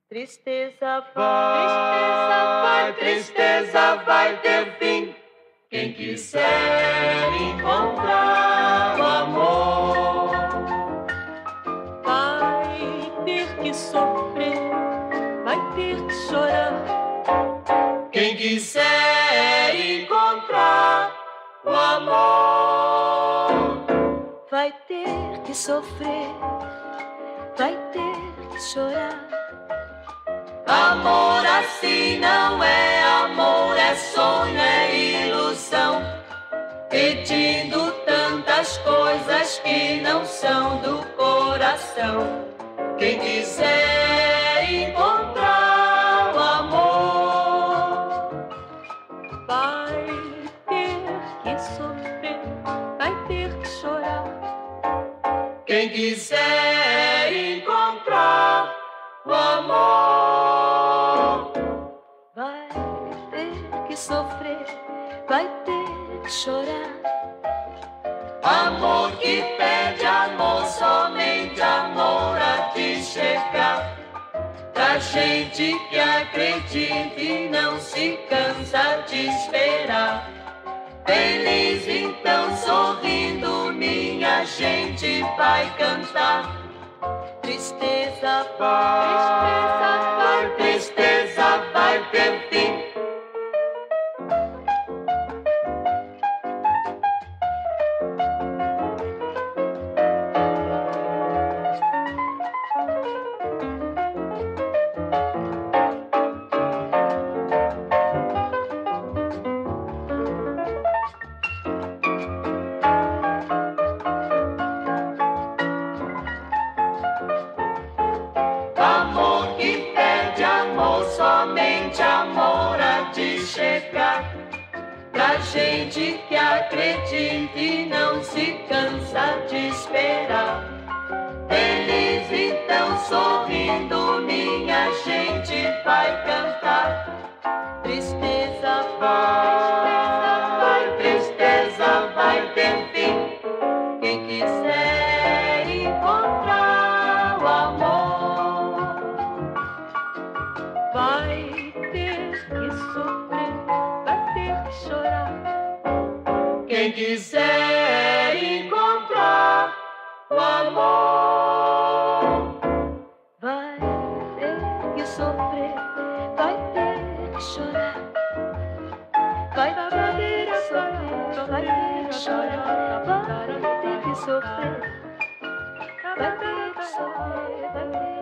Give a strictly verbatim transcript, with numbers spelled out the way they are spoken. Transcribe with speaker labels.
Speaker 1: Tristeza vai,
Speaker 2: tristeza vai ter fim. Quem quiser encontrar o amor
Speaker 1: vai ter que sofrer, vai ter que chorar.
Speaker 2: Quem quiser encontrar o amor
Speaker 1: vai ter que sofrer, vai ter que chorar.
Speaker 2: Amor assim não é amor, é sonho, é ilusão, pedindo tantas coisas que não são do coração. Quem quiser encontrar o amor
Speaker 1: vai ter que sofrer, vai ter que chorar.
Speaker 2: Quem quiser encontrar o amor
Speaker 1: vai ter que sofrer, vai ter que chorar.
Speaker 2: Amor que pede amor, somente amor há de chegar. Pra gente que acredita e não se cansa de esperar. Feliz então sorrindo, minha gente vai cantar.
Speaker 1: Tristeza
Speaker 2: vai, tristeza vai ter fim. Amor que pede amor, somente amor há de chegar. Pra gente que acredita e não se cansa de esperar. Feliz então sorrindo, minha gente vai cantar.
Speaker 1: Tristeza
Speaker 2: vai, tristeza vai ter fim.
Speaker 1: Quem quiser encontrar o amor vai ter que sofrer, vai ter que chorar.
Speaker 2: Quem quiser encontrar o amor
Speaker 1: vai ter que sofrer, vai ter que chorar. Vai ter que sofrer, vai ter que chorar. Vai ter que sofrer, vai ter que sofrer, vai ter